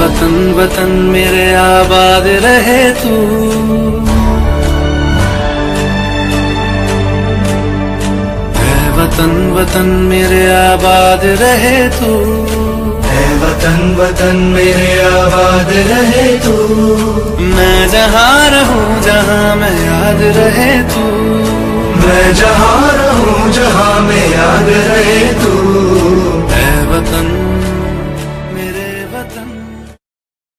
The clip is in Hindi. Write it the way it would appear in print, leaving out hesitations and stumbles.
वतन वतन मेरे आबाद रहे तू, है वतन वतन मेरे आबाद रहे तू, है वतन वतन मेरे आबाद रहे तू। मैं जहाँ रहूं जहाँ मैं याद रहे तू, मैं जहाँ रहूं जहाँ में याद रहे तू।